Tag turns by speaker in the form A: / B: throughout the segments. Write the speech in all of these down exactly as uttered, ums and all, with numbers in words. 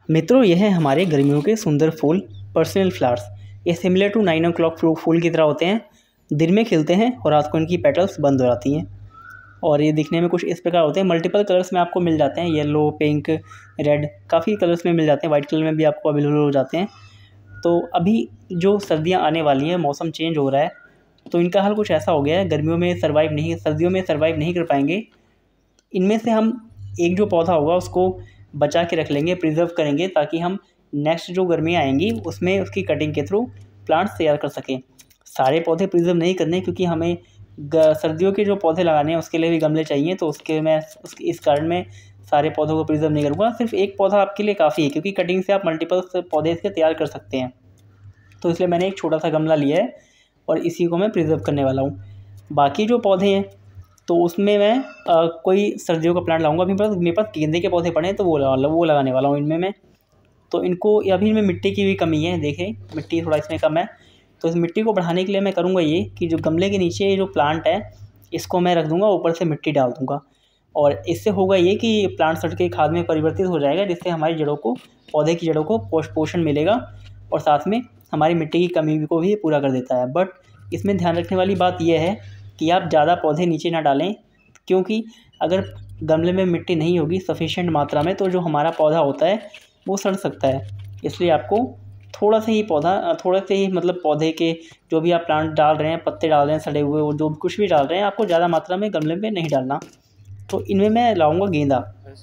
A: मित्रों, यह है हमारे गर्मियों के सुंदर फूल पर्सनल फ्लावर्स। ये similar to nine o'clock फूल की तरह होते हैं। दिन में खिलते हैं और रात को इनकी पेटल्स बंद हो जाती हैं और ये दिखने में कुछ इस प्रकार होते हैं। मल्टीपल कलर्स में आपको मिल जाते हैं, येलो, पिंक, रेड, काफ़ी कलर्स में मिल जाते हैं। वाइट कलर में भी आपको अवेलेबल हो जाते हैं। तो अभी जो सर्दियाँ आने वाली हैं, मौसम चेंज हो रहा है, तो इनका हाल कुछ ऐसा हो गया है, गर्मियों में सर्वाइव नहीं सर्दियों में सर्वाइव नहीं कर पाएंगे। इनमें से हम एक जो पौधा होगा उसको बचा के रख लेंगे, प्रिजर्व करेंगे, ताकि हम नेक्स्ट जो गर्मियाँ आएंगी उसमें उसकी कटिंग के थ्रू प्लांट्स तैयार कर सकें। सारे पौधे प्रिजर्व नहीं करने, क्योंकि हमें सर्दियों के जो पौधे लगाने हैं उसके लिए भी गमले चाहिए, तो उसके मैं उस इस कारण मैं सारे पौधों को प्रिजर्व नहीं करूँगा। सिर्फ एक पौधा आपके लिए काफ़ी है, क्योंकि कटिंग से आप मल्टीपल पौधे इसके तैयार कर सकते हैं। तो इसलिए मैंने एक छोटा सा गमला लिया है और इसी को मैं प्रिजर्व करने वाला हूँ। बाकी जो पौधे हैं तो उसमें मैं आ, कोई सर्दियों का प्लांट लाऊंगा। मेरे पास मेरे पास गेंदे के पौधे पड़े हैं, तो वो लगा वो लगाने वाला हूँ इनमें मैं। तो इनको अभी इनमें मिट्टी की भी कमी है, देखें मिट्टी थोड़ा इसमें कम है। तो इस मिट्टी को बढ़ाने के लिए मैं करूँगा ये कि जो गमले के नीचे जो प्लांट है इसको मैं रख दूँगा, ऊपर से मिट्टी डाल दूँगा, और इससे होगा ये कि प्लांट सड़ के खाद में परिवर्तित हो जाएगा, जिससे हमारी जड़ों को, पौधे की जड़ों को पोषण मिलेगा और साथ में हमारी मिट्टी की कमी को भी पूरा कर देता है। बट इसमें ध्यान रखने वाली बात यह है कि आप ज़्यादा पौधे नीचे ना डालें, क्योंकि अगर गमले में मिट्टी नहीं होगी सफिशिएंट मात्रा में, तो जो हमारा पौधा होता है वो सड़ सकता है। इसलिए आपको थोड़ा सा ही पौधा थोड़ा से ही मतलब पौधे के जो भी आप प्लांट डाल रहे हैं, पत्ते डाल रहे हैं सड़े हुए, और जो कुछ भी डाल रहे हैं, आपको ज़्यादा मात्रा में गमले में नहीं डालना। तो इनमें मैं लाऊंगा गेंदा।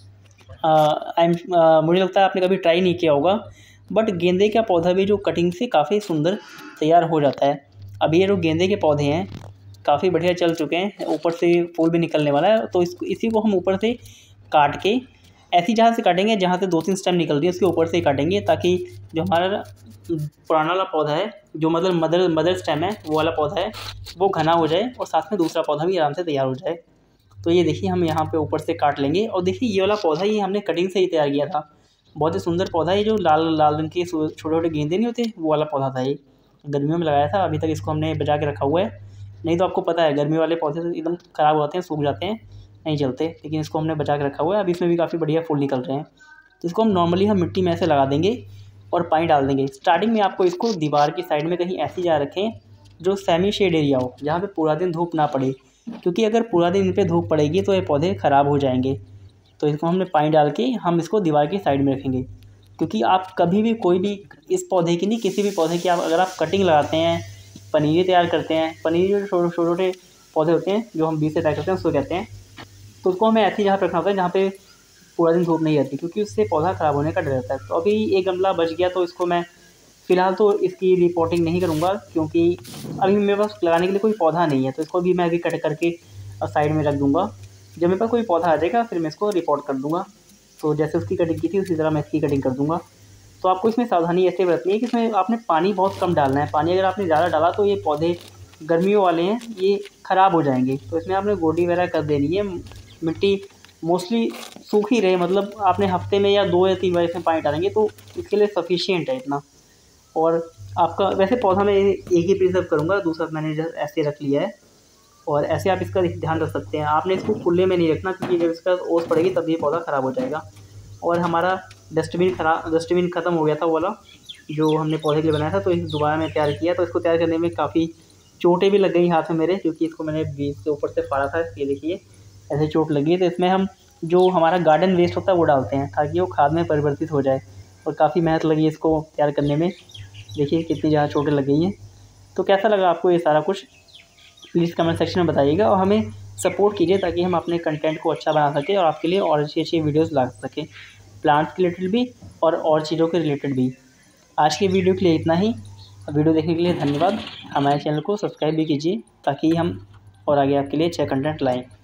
A: आई मुझे लगता है आपने कभी ट्राई नहीं किया होगा, बट गेंदे का पौधा भी जो कटिंग से काफ़ी सुंदर तैयार हो जाता है। अभी ये जो गेंदे के पौधे हैं काफ़ी बढ़िया चल चुके हैं, ऊपर से फूल भी निकलने वाला है। तो इसको इसी को हम ऊपर से काट के ऐसी जगह से काटेंगे जहाँ से दो तीन स्टेम निकल रही है, उसके ऊपर से ही काटेंगे, ताकि जो हमारा पुराना वाला पौधा है, जो मतलब मदर मदर स्टेम है, वो वाला पौधा है, वो घना हो जाए और साथ में दूसरा पौधा भी आराम से तैयार हो जाए। तो ये देखिए हम यहाँ पे ऊपर से काट लेंगे। और देखिए ये वाला पौधा ही हमने कटिंग से ही तैयार किया था। बहुत ही सुंदर पौधा है, जो लाल लाल रंग के छोटे छोटे गेंदे नहीं होते, वो वाला पौधा था। ये गर्मियों में लगाया था, अभी तक इसको हमने बचा के रखा हुआ है। नहीं तो आपको पता है गर्मी वाले पौधे एकदम ख़राब हो जाते हैं, सूख जाते हैं, नहीं चलते, लेकिन इसको हमने बचा के रखा हुआ है। अभी इसमें भी काफ़ी बढ़िया फूल निकल रहे हैं। तो इसको हम नॉर्मली हम मिट्टी में ऐसे लगा देंगे और पानी डाल देंगे। स्टार्टिंग में आपको इसको दीवार की साइड में कहीं ऐसी जगह रखें जो सेमी शेड एरिया हो, जहाँ पे पूरा दिन धूप ना पड़े, क्योंकि अगर पूरा दिन इन पर धूप पड़ेगी तो ये पौधे ख़राब हो जाएंगे। तो इसको हमने पानी डाल के हम इसको दीवार की साइड में रखेंगे, क्योंकि आप कभी भी कोई भी इस पौधे की नहीं, किसी भी पौधे की आप अगर आप कटिंग लगाते हैं, पनीर तैयार करते हैं, पनीर जो छोटे छोटे पौधे होते हैं जो हम बीज से तैयार करते हैं उसको कहते हैं, तो उसको हमें ऐसी जगह पर रखना होता है जहाँ पे पूरा दिन धूप नहीं रहती, क्योंकि उससे पौधा ख़राब होने का डर रहता है। तो अभी एक गमला बच गया, तो इसको मैं फ़िलहाल तो इसकी रिपोर्टिंग नहीं करूँगा, क्योंकि अभी मेरे पास लगाने के लिए कोई पौधा नहीं है। तो इसको भी मैं अभी कट करके साइड में रख दूँगा। जब मेरे पास कोई पौधा आ जाएगा फिर मैं इसको रिपोर्ट कर दूँगा। तो जैसे उसकी कटिंग की थी उसी तरह मैं इसकी कटिंग कर दूँगा। तो आपको इसमें सावधानी ऐसे बरतनी है कि इसमें आपने पानी बहुत कम डालना है। पानी अगर आपने ज़्यादा डाला तो ये पौधे गर्मियों वाले हैं, ये ख़राब हो जाएंगे। तो इसमें आपने गोडी वगैरह कर देनी है। मिट्टी मोस्टली सूखी रहे, मतलब आपने हफ्ते में या दो या तीन बार इसमें पानी डालेंगे तो इसके लिए सफिशिएंट है इतना। और आपका वैसे पौधा मैं एक ही प्रिजर्व करूँगा, दूसरा मैंने जस्ट ऐसे रख लिया है। और ऐसे आप इसका ध्यान रख सकते हैं। आपने इसको खुले में नहीं रखना, क्योंकि जब इसका ओस पड़ेगी तब ये पौधा ख़राब हो जाएगा। और हमारा डस्टबिन खराब डस्टबिन ख़त्म हो गया था वो वाला, जो हमने पौधे के लिए बनाया था, तो इस दोबारा मैं तैयार किया। तो इसको तैयार करने में काफ़ी चोटें भी लग गई हाथ में मेरे, क्योंकि इसको मैंने बीज के ऊपर से फाड़ा था। ये देखिए ऐसे चोट लगी। तो इसमें हम जो हमारा गार्डन वेस्ट होता है वो डालते हैं, ताकि वो खाद में परिवर्तित हो जाए। और काफ़ी मेहनत लगी इसको तैयार करने में, देखिए कितनी ज़्यादा चोटें लग गई हैं। तो कैसा लगा आपको ये सारा कुछ, प्लीज़ कमेंट सेक्शन में बताइएगा, और हमें सपोर्ट कीजिए ताकि हम अपने कंटेंट को अच्छा बना सकें और आपके लिए और अच्छी अच्छी वीडियोज़ ला सकें, प्लांट्स के रिलेटेड भी और और चीज़ों के रिलेटेड भी। आज की वीडियो के लिए इतना ही। वीडियो देखने के लिए धन्यवाद। हमारे चैनल को सब्सक्राइब भी कीजिए, ताकि हम और आगे आपके लिए अच्छा कंटेंट लाएँ।